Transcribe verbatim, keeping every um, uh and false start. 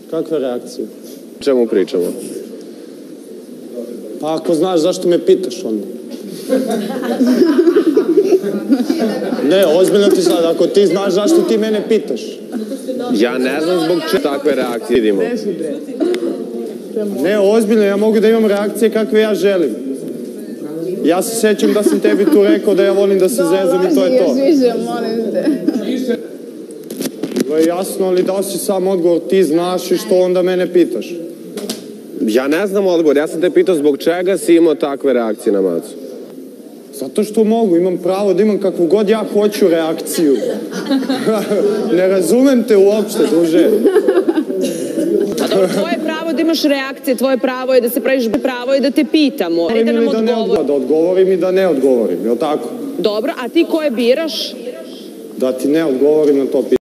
Kakve reakcije? Čemu pričamo? Pa ako znaš zašto me pitaš onda. Ne, ozbiljno ti sad, ako ti znaš zašto ti mene pitaš. Ja ne znam zbog čega takve reakcije vidimo. Ne, ozbiljno, ja mogu da imam reakcije kakve ja želim. Ja se sećam da sam tebi tu rekao da ja volim da se zezam i to je to. To je jasno, ali dao si sam odgovor, ti znaš i što onda mene pitaš? Ja ne znam odgovor, ja sam te pitao zbog čega si imao takve reakcije na Macu. Zato što mogu, imam pravo da imam kakvu god ja hoću reakciju. Ne razumem te uopšte, druže. A dobro, tvoje pravo da imaš reakcije, tvoje pravo je da se praviš, pravo je da te pitamo. Da nam odgovori. Da odgovorim i da ne odgovorim, je li tako? Dobro, a ti koje biraš? Da ti ne odgovorim na to pitanje.